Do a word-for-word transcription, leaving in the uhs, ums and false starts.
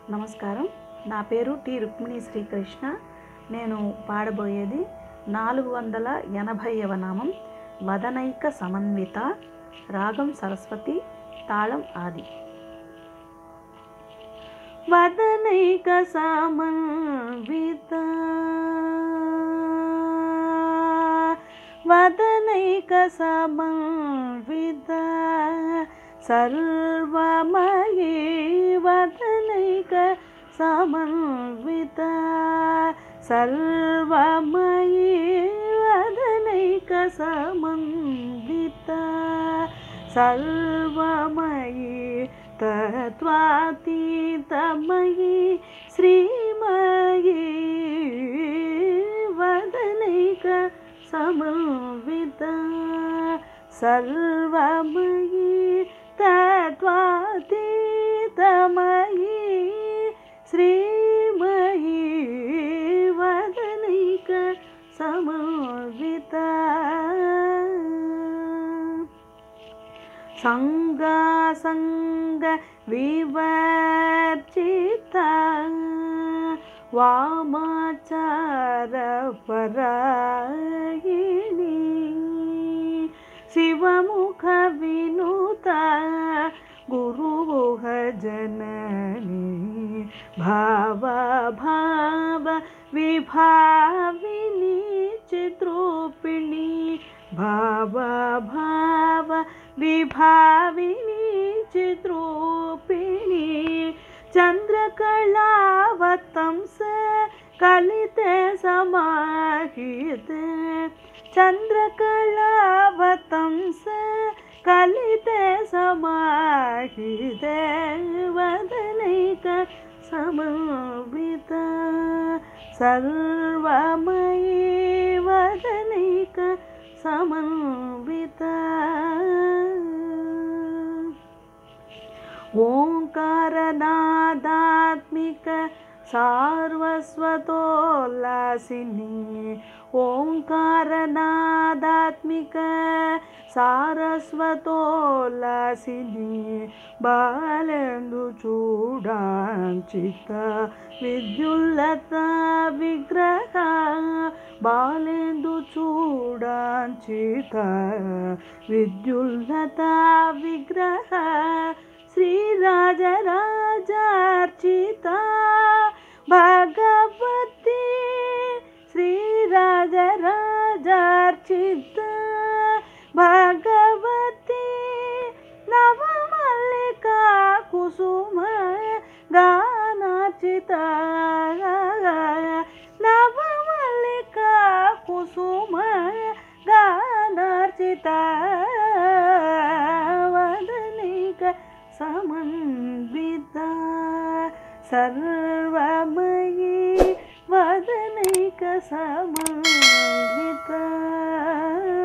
నమస్కారం. నా పేరు టి రుక్మిణి శ్రీకృష్ణ. నేను పాడబోయేది నాలుగు వందల ఎనభైవ నామం వదనైక సమన్విత, రాగం సరస్వతి, తాళం ఆది. వదనైక సమన్విత వదనైక సమన్విత सर्वमयी वदनैक समन्विता सर्वमयी वदनैक समन्विता सर्वमयी तत्त्वातीतमयी श्रीमयी वदनैक समन्विता सर्वमयी तत्त्वातीतमयी श्रीमयी वदनैक समन्विता संगासंग विवर्जिता वामाचार परायिणी शिवमुख विनुता गुरुगुह जननी भाव भाव विभाविनी चिद्रूपिणी भाव भाव विभाविनी चिद्रूपिणी चंद्रकलावतंस कलिते समाहिते चंद्रकलावतंस कलिते समाहिते वदनैक समन्विता सर्वमयी वदनैक समन्विता ओंकारनादात्मिक सारस्वतोल्लासिनी ओंकारनादात्मिक सारस्वतोल्लासिनी बालेन्दु चूडांचित विद्युल्लता विग्रह बालेन्दु चूडांचित विद्युल्लता विग्रह श्रीराजराजार्चिता भगवती श्रीराजराजार्चिता भगवती नवमल्लिका कुसुम गानार्चिता नवमल्लिका कुसुम गानार्चिता वदनैक समन्विता सर्वमयी वदनैक समन्विता।